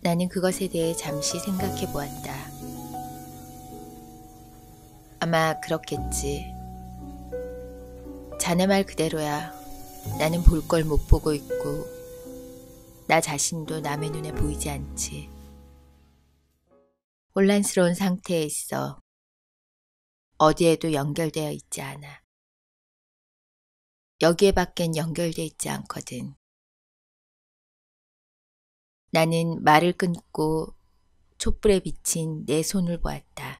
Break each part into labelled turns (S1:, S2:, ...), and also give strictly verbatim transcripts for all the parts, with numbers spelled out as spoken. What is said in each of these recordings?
S1: 나는 그것에 대해 잠시 생각해 보았다. 아마 그렇겠지. 자네 말 그대로야. 나는 볼 걸 못 보고 있고 나 자신도 남의 눈에 보이지 않지. 혼란스러운 상태에 있어. 어디에도 연결되어 있지 않아. 여기에 밖엔 연결되어 있지 않거든. 나는 말을 끊고 촛불에 비친 내 손을 보았다.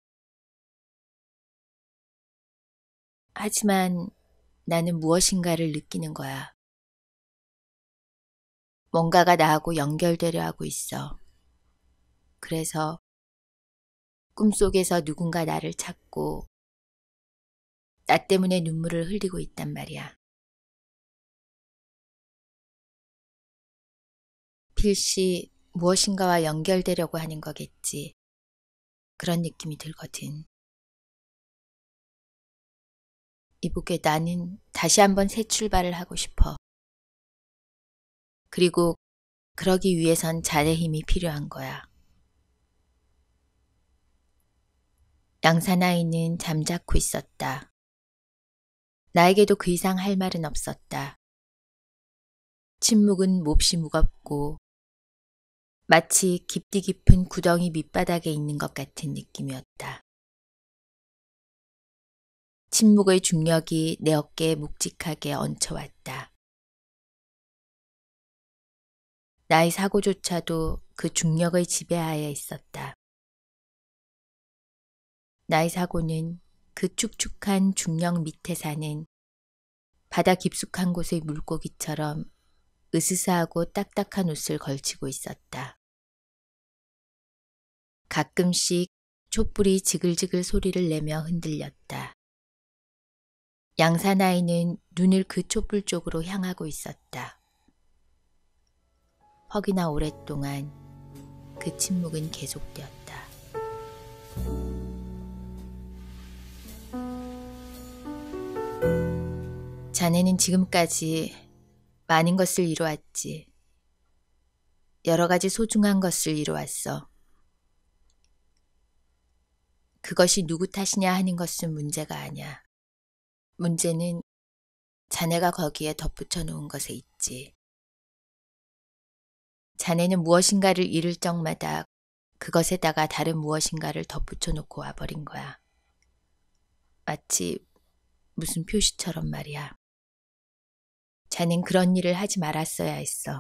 S1: 하지만 나는 무엇인가를 느끼는 거야. 뭔가가 나하고 연결되려 하고 있어. 그래서 꿈속에서 누군가 나를 찾고 나 때문에 눈물을 흘리고 있단 말이야. 필시 무엇인가와 연결되려고 하는 거겠지. 그런 느낌이 들거든. 이보게 나는 다시 한번 새 출발을 하고 싶어. 그리고 그러기 위해선 자네 힘이 필요한 거야. 양사나이는 잠자코 있었다. 나에게도 그 이상 할 말은 없었다. 침묵은 몹시 무겁고 마치 깊디 깊은 구덩이 밑바닥에 있는 것 같은 느낌이었다. 침묵의 중력이 내 어깨에 묵직하게 얹혀왔다. 나의 사고조차도 그 중력의 지배하에 있었다. 나의 사고는 그 축축한 중력 밑에 사는 바다 깊숙한 곳의 물고기처럼 으스스하고 딱딱한 옷을 걸치고 있었다. 가끔씩 촛불이 지글지글 소리를 내며 흔들렸다. 양사나이는 눈을 그 촛불 쪽으로 향하고 있었다. 허기나 오랫동안 그 침묵은 계속되었다. 자네는 지금까지 많은 것을 이루었지. 여러 가지 소중한 것을 이루었어. 그것이 누구 탓이냐 하는 것은 문제가 아니야. 문제는 자네가 거기에 덧붙여 놓은 것에 있지. 자네는 무엇인가를 잃을 적마다 그것에다가 다른 무엇인가를 덧붙여 놓고 와버린 거야. 마치 무슨 표시처럼 말이야. 자넨 그런 일을 하지 말았어야 했어.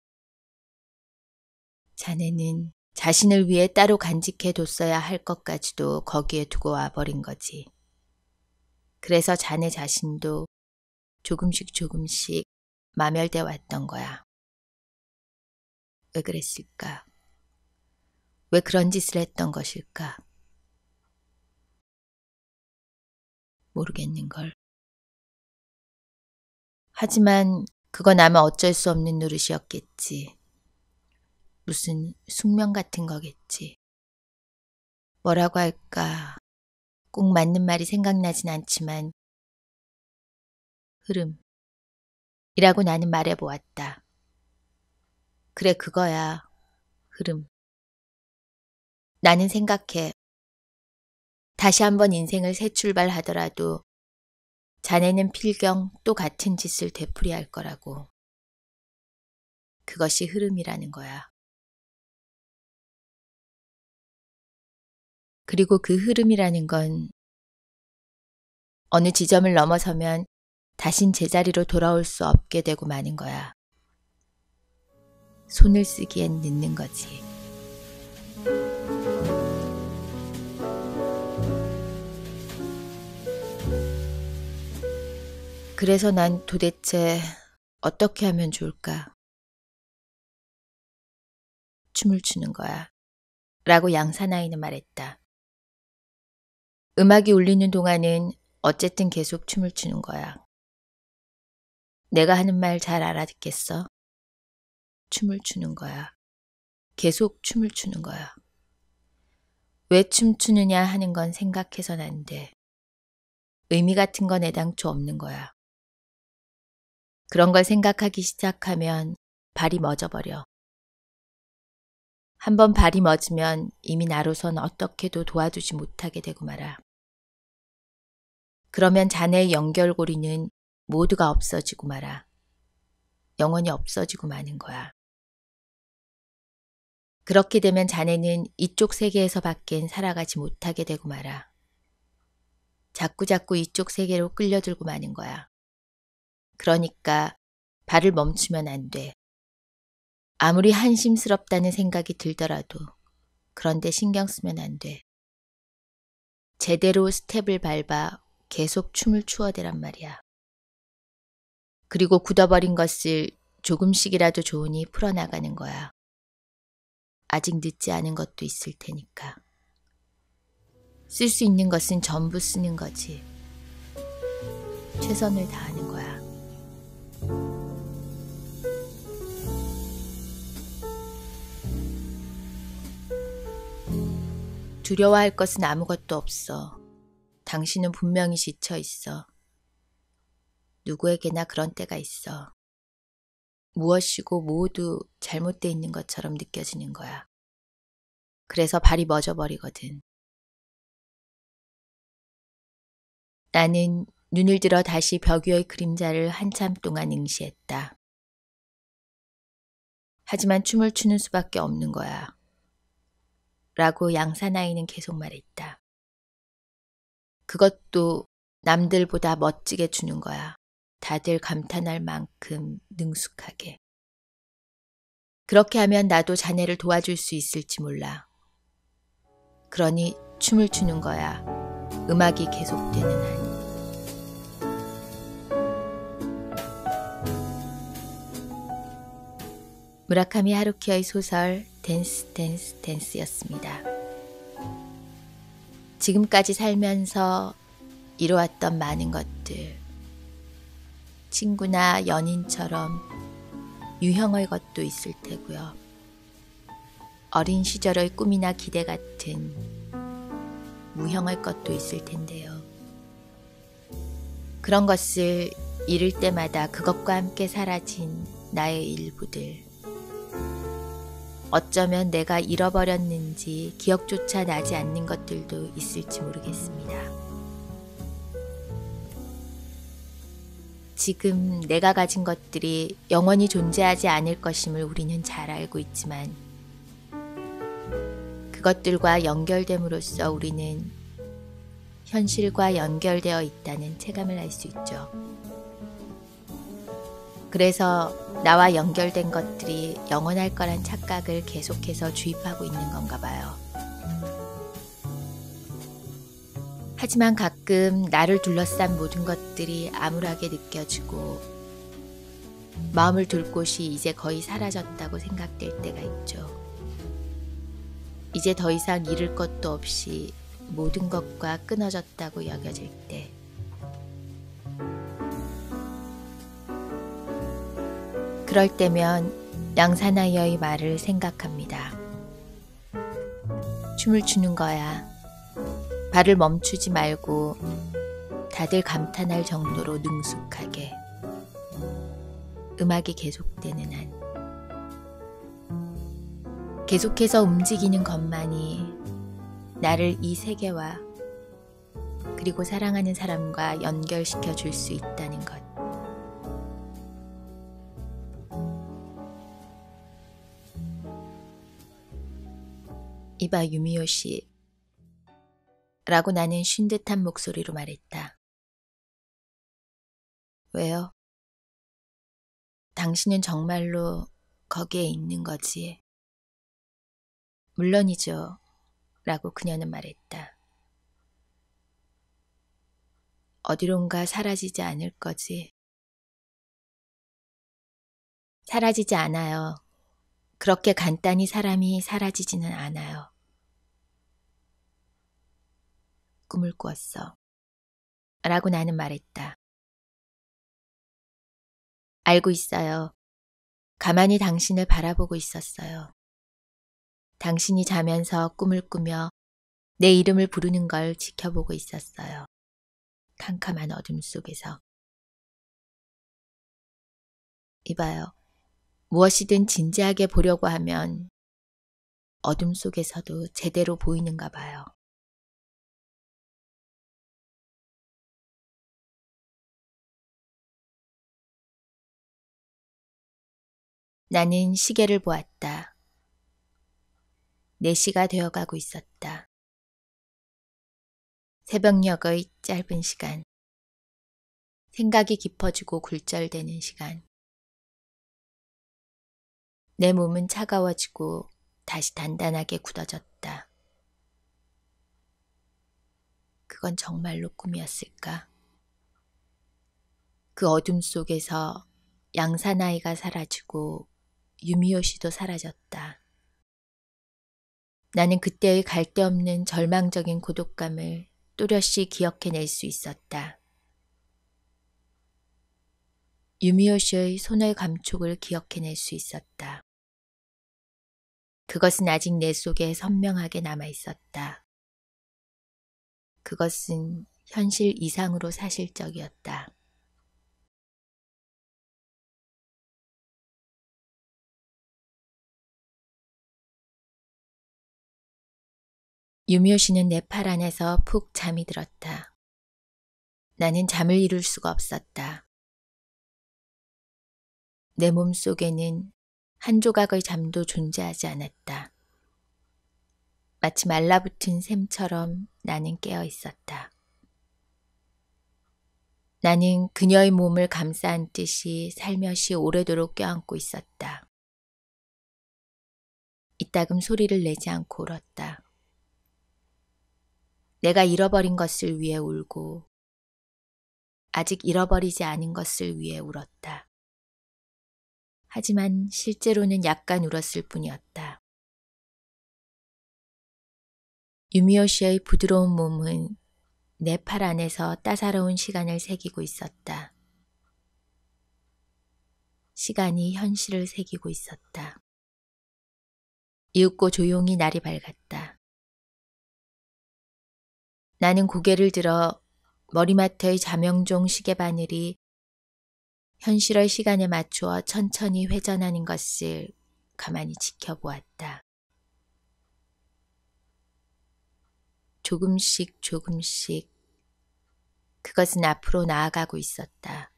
S1: 자네는 자신을 위해 따로 간직해 뒀어야 할 것까지도 거기에 두고 와버린 거지. 그래서 자네 자신도 조금씩 조금씩 마멸돼 왔던 거야. 왜 그랬을까? 왜 그런 짓을 했던 것일까? 모르겠는걸. 하지만 그건 아마 어쩔 수 없는 노릇이었겠지. 무슨 숙명 같은 거겠지. 뭐라고 할까? 꼭 맞는 말이 생각나진 않지만 흐름. 이라고 나는 말해보았다. 그래, 그거야. 흐름. 나는 생각해. 다시 한번 인생을 새 출발하더라도 자네는 필경 또 같은 짓을 되풀이할 거라고. 그것이 흐름이라는 거야. 그리고 그 흐름이라는 건 어느 지점을 넘어서면 다신 제자리로 돌아올 수 없게 되고 마는 거야. 손을 쓰기엔 늦는 거지. 그래서 난 도대체 어떻게 하면 좋을까? 춤을 추는 거야. 라고 양사나이는 말했다. 음악이 울리는 동안은 어쨌든 계속 춤을 추는 거야. 내가 하는 말 잘 알아듣겠어? 춤을 추는 거야. 계속 춤을 추는 거야. 왜 춤추느냐 하는 건 생각해선 안 돼. 의미 같은 건 애당초 없는 거야. 그런 걸 생각하기 시작하면 발이 멎어버려. 한번 발이 멎으면 이미 나로선 어떻게도 도와주지 못하게 되고 말아. 그러면 자네의 연결고리는 모두가 없어지고 말아. 영원히 없어지고 마는 거야. 그렇게 되면 자네는 이쪽 세계에서 밖엔 살아가지 못하게 되고 말아. 자꾸자꾸 이쪽 세계로 끌려들고 마는 거야. 그러니까 발을 멈추면 안 돼. 아무리 한심스럽다는 생각이 들더라도 그런데 신경 쓰면 안 돼. 제대로 스텝을 밟아 계속 춤을 추어대란 말이야. 그리고 굳어버린 것을 조금씩이라도 좋으니 풀어나가는 거야. 아직 늦지 않은 것도 있을 테니까. 쓸 수 있는 것은 전부 쓰는 거지. 최선을 다하는 거야. 두려워할 것은 아무것도 없어. 당신은 분명히 지쳐 있어. 누구에게나 그런 때가 있어. 무엇이고 모두 잘못되어 있는 것처럼 느껴지는 거야. 그래서 발이 멎어버리거든. 나는 눈을 들어 다시 벽 위의 그림자를 한참 동안 응시했다. 하지만 춤을 추는 수밖에 없는 거야. 라고 양사나이는 계속 말했다. 그것도 남들보다 멋지게 추는 거야. 다들 감탄할 만큼 능숙하게. 그렇게 하면 나도 자네를 도와줄 수 있을지 몰라. 그러니 춤을 추는 거야. 음악이 계속되는 한. 무라카미 하루키의 소설 댄스 댄스 댄스였습니다. 지금까지 살면서 이루었던 많은 것들, 친구나 연인처럼 유형의 것도 있을 테고요. 어린 시절의 꿈이나 기대 같은 무형의 것도 있을 텐데요. 그런 것을 잃을 때마다 그것과 함께 사라진 나의 일부들, 어쩌면 내가 잃어버렸는지 기억조차 나지 않는 것들도 있을지 모르겠습니다. 지금 내가 가진 것들이 영원히 존재하지 않을 것임을 우리는 잘 알고 있지만 그것들과 연결됨으로써 우리는 현실과 연결되어 있다는 체감을 할 수 있죠. 그래서 나와 연결된 것들이 영원할 거란 착각을 계속해서 주입하고 있는 건가 봐요. 하지만 가끔 나를 둘러싼 모든 것들이 암울하게 느껴지고 마음을 둘 곳이 이제 거의 사라졌다고 생각될 때가 있죠. 이제 더 이상 잃을 것도 없이 모든 것과 끊어졌다고 여겨질 때. 그럴 때면 양사나이의 말을 생각합니다. 춤을 추는 거야. 발을 멈추지 말고 다들 감탄할 정도로 능숙하게. 음악이 계속되는 한. 계속해서 움직이는 것만이 나를 이 세계와 그리고 사랑하는 사람과 연결시켜 줄 수 있다는 것. 이봐 유미오 씨, 라고 나는 쉰 듯한 목소리로 말했다. 왜요? 당신은 정말로 거기에 있는 거지? 물론이죠, 라고 그녀는 말했다. 어디론가 사라지지 않을 거지? 사라지지 않아요. 그렇게 간단히 사람이 사라지지는 않아요. 꿈을 꾸었어. 라고 나는 말했다. 알고 있어요. 가만히 당신을 바라보고 있었어요. 당신이 자면서 꿈을 꾸며 내 이름을 부르는 걸 지켜보고 있었어요. 캄캄한 어둠 속에서. 이봐요. 무엇이든 진지하게 보려고 하면 어둠 속에서도 제대로 보이는가 봐요. 나는 시계를 보았다. 네 시가 되어가고 있었다. 새벽녘의 짧은 시간. 생각이 깊어지고 굴절되는 시간. 내 몸은 차가워지고 다시 단단하게 굳어졌다. 그건 정말로 꿈이었을까? 그 어둠 속에서 양사나이가 사라지고 유미오 씨도 사라졌다. 나는 그때의 갈데 없는 절망적인 고독감을 또렷이 기억해낼 수 있었다. 유미오 씨의 손의 감촉을 기억해낼 수 있었다. 그것은 아직 내 속에 선명하게 남아있었다. 그것은 현실 이상으로 사실적이었다. 유미오 씨는 내 팔 안에서 푹 잠이 들었다. 나는 잠을 이룰 수가 없었다. 내 몸 속에는 한 조각의 잠도 존재하지 않았다. 마치 말라붙은 샘처럼 나는 깨어 있었다. 나는 그녀의 몸을 감싸 안듯이 살며시 오래도록 껴안고 있었다. 이따금 소리를 내지 않고 울었다. 내가 잃어버린 것을 위해 울고 아직 잃어버리지 않은 것을 위해 울었다. 하지만 실제로는 약간 울었을 뿐이었다. 유미오 씨의 부드러운 몸은 내 팔 안에서 따사로운 시간을 새기고 있었다. 시간이 현실을 새기고 있었다. 이윽고 조용히 날이 밝았다. 나는 고개를 들어 머리맡의 자명종 시계바늘이 현실의 시간에 맞추어 천천히 회전하는 것을 가만히 지켜보았다. 조금씩 조금씩 그것은 앞으로 나아가고 있었다.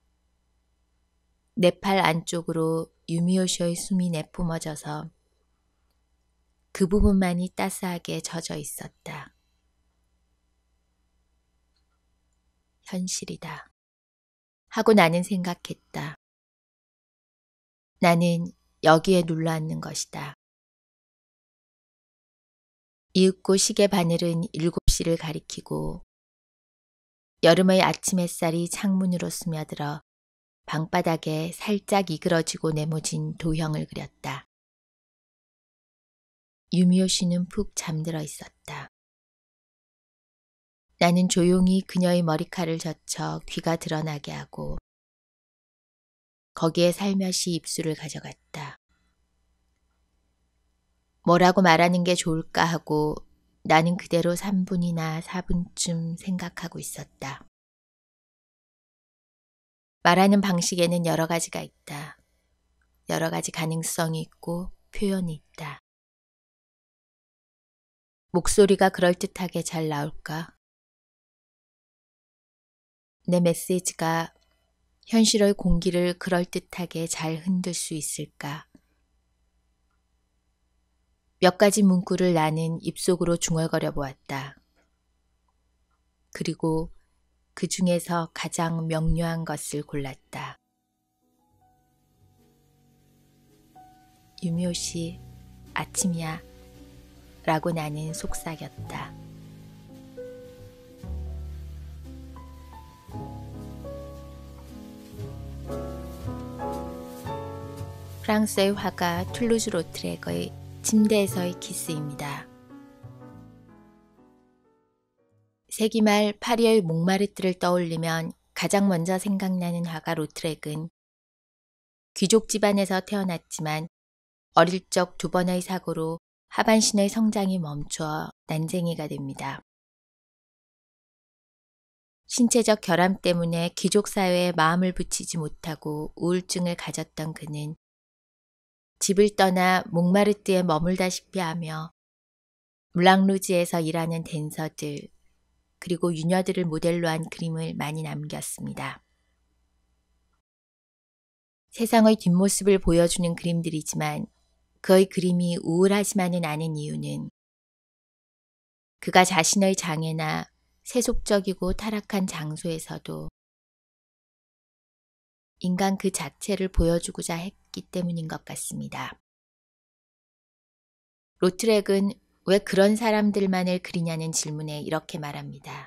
S1: 내 팔 안쪽으로 유미오 씨의 숨이 내뿜어져서 그 부분만이 따스하게 젖어 있었다. 현실이다. 하고 나는 생각했다. 나는 여기에 눌러앉는 것이다. 이윽고 시계 바늘은 일곱 시를 가리키고 여름의 아침 햇살이 창문으로 스며들어 방바닥에 살짝 이그러지고 네모진 도형을 그렸다. 유미오 씨는 푹 잠들어 있었다. 나는 조용히 그녀의 머리칼을 젖혀 귀가 드러나게 하고 거기에 살며시 입술을 가져갔다. 뭐라고 말하는 게 좋을까 하고 나는 그대로 삼 분이나 사 분쯤 생각하고 있었다. 말하는 방식에는 여러 가지가 있다. 여러 가지 가능성이 있고 표현이 있다. 목소리가 그럴듯하게 잘 나올까? 내 메시지가 현실의 공기를 그럴듯하게 잘 흔들 수 있을까? 몇 가지 문구를 나는 입속으로 중얼거려 보았다. 그리고 그 중에서 가장 명료한 것을 골랐다. 유미오 씨, 아침이야. 라고 나는 속삭였다. 프랑스의 화가 툴루즈 로트렉의 침대에서의 키스입니다. 세기 말 파리의 몽마르트를 떠올리면 가장 먼저 생각나는 화가 로트렉은 귀족 집안에서 태어났지만 어릴 적 두 번의 사고로 하반신의 성장이 멈추어 난쟁이가 됩니다. 신체적 결함 때문에 귀족 사회에 마음을 붙이지 못하고 우울증을 가졌던 그는 집을 떠나 몽마르트에 머물다시피 하며 물랑루즈에서 일하는 댄서들 그리고 유녀들을 모델로 한 그림을 많이 남겼습니다. 세상의 뒷모습을 보여주는 그림들이지만 그의 그림이 우울하지만은 않은 이유는 그가 자신의 장애나 세속적이고 타락한 장소에서도 인간 그 자체를 보여주고자 했기 때문인 것 같습니다. 로트렉은 왜 그런 사람들만을 그리냐는 질문에 이렇게 말합니다.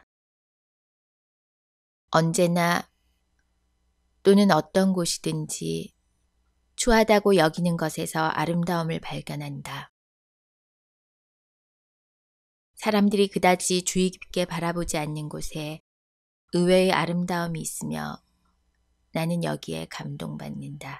S1: 언제나 또는 어떤 곳이든지 추하다고 여기는 것에서 아름다움을 발견한다. 사람들이 그다지 주의 깊게 바라보지 않는 곳에 의외의 아름다움이 있으며 나는 여기에 감동받는다.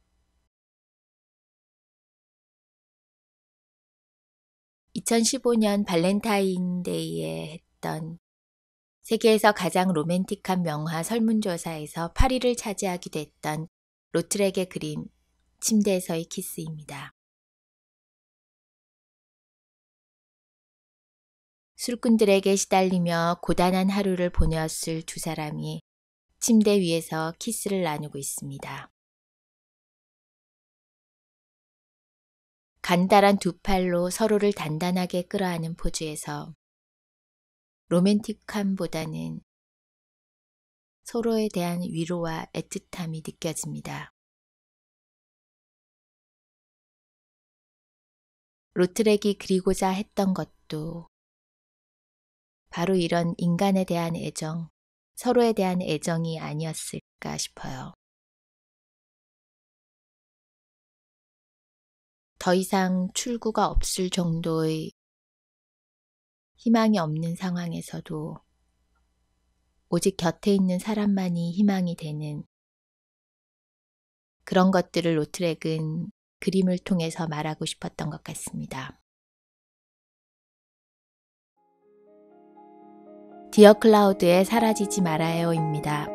S1: 이천십오 년 발렌타인데이에 했던 세계에서 가장 로맨틱한 명화 설문조사에서 팔 위를 차지하기도 했던 로트렉의 그림 침대에서의 키스입니다. 술꾼들에게 시달리며 고단한 하루를 보내었을 두 사람이 침대 위에서 키스를 나누고 있습니다. 간단한 두 팔로 서로를 단단하게 끌어안은 포즈에서 로맨틱함보다는 서로에 대한 위로와 애틋함이 느껴집니다. 로트렉이 그리고자 했던 것도 바로 이런 인간에 대한 애정, 서로에 대한 애정이 아니었을까 싶어요. 더 이상 출구가 없을 정도의 희망이 없는 상황에서도 오직 곁에 있는 사람만이 희망이 되는 그런 것들을 로트렉은 그림을 통해서 말하고 싶었던 것 같습니다. 디어 클라우드의 사라지지 말아요입니다.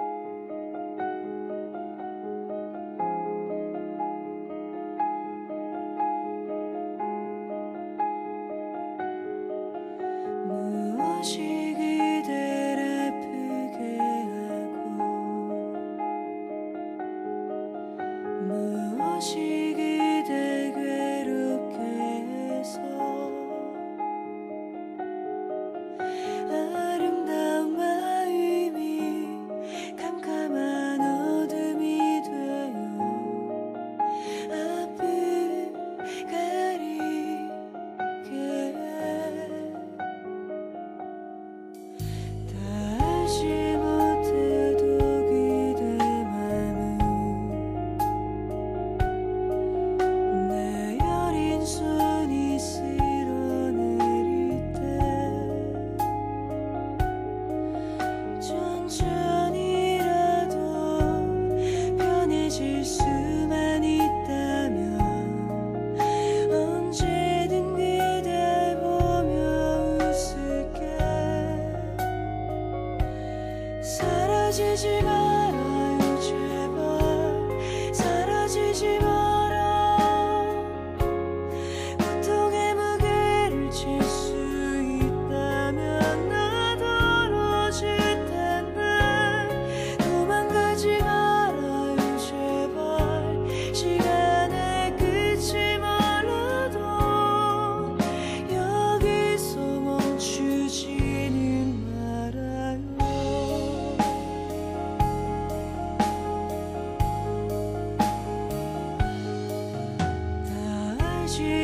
S2: 사라지지 말아요 제발 사라지지 마라 고통의 무게를 질 수 있다면 나 떨어질 텐데 도망가지 말아요 제발 시간의 끝이 멀어도 여기서 멈추지는 말아요. 다 알지